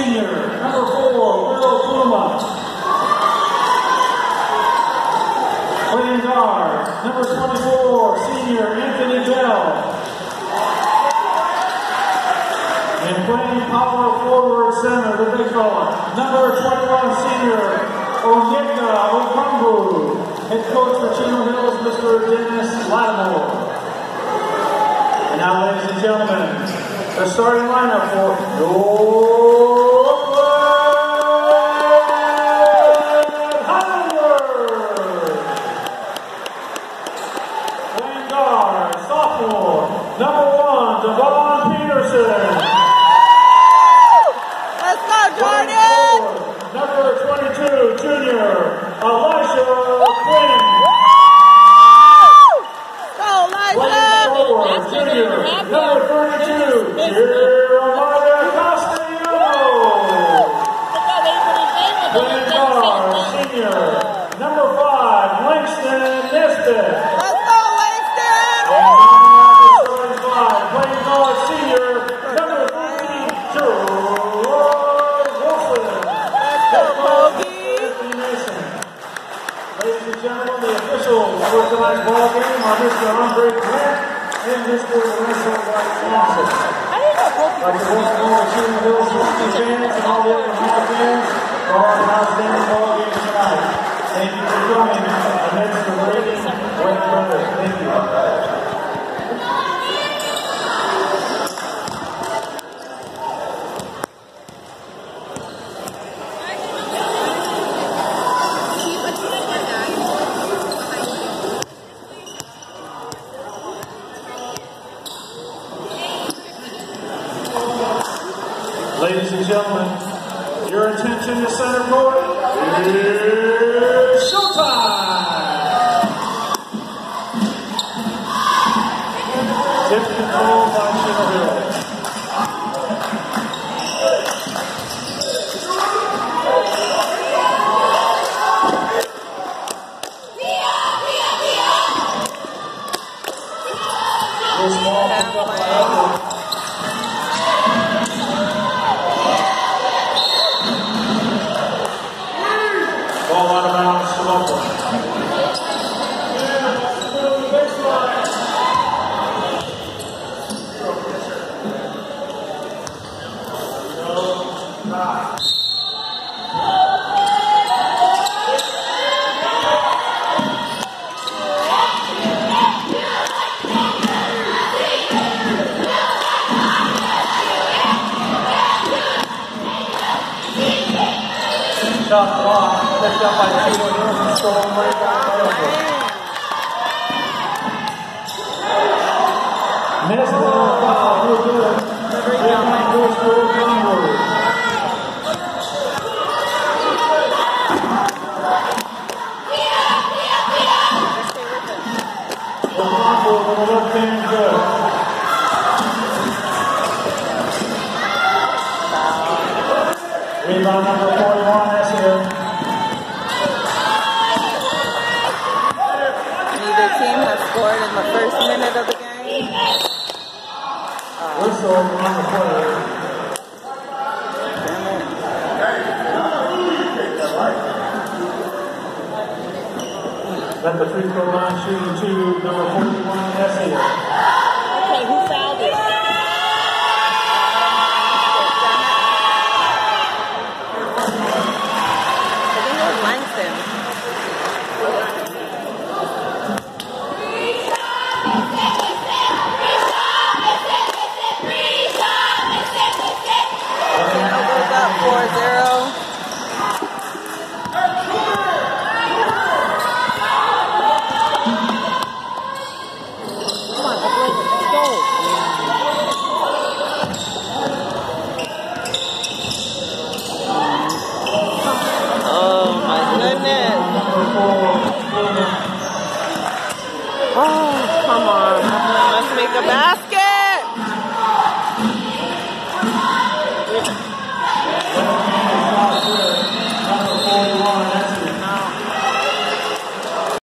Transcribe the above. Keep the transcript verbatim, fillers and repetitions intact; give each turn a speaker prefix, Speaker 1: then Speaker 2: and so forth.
Speaker 1: senior. Number four, Will Pluma. Playing guard, number twenty-four, senior, Anthony Bell. And playing power forward center, the big fella, number twenty-one, senior, Onyeka Okambu. Head coach for Chino Hills, Mister Dennis Lattimore. And now, ladies and gentlemen, the starting lineup for your Highlanders. Playing guard, sophomore, number one, Devon Peterson.
Speaker 2: Let's go, Jordan!
Speaker 1: Number twenty-two, junior, Elisha Quinn.
Speaker 2: Go, Elisha!
Speaker 1: Forward, junior, number thirty-two, Jeremiah Castellano. Playing guard, senior, number five, Langston Nesbitt.
Speaker 2: Let's go, Langston!
Speaker 1: And five, playing guard, senior, number three, George Wilson.
Speaker 2: Let's go, Bogey!
Speaker 1: Ladies and gentlemen, the officials for tonight's ball game are Mister Andre Grant and Mister Lorenzo White Johnson. I'd like to welcome all the Chino Hills fans and all the other High fans for our outstanding ball game tonight. Thank you for coming amidst the raging wet weather. Thank you. Ladies and gentlemen, your attention to center court is showtime! Tip control by Chino Hills. This ball picked up by Edward. Ball out of bounds to Local. Shot block, picked up by Chino Hills and stolen right back by Local. Missed the foul, real good. Rebound goes to Okambu. Okambu with a left hand good. Rebound number forty-one, that's here.
Speaker 2: Neither team has scored in the first minute of the game.
Speaker 1: Whistle on the play. At the free throw line, shooting two, number forty-one, that's here.
Speaker 2: Okay, who fouled it? four zero. Oh my goodness. Oh, come on. Let's make a basket.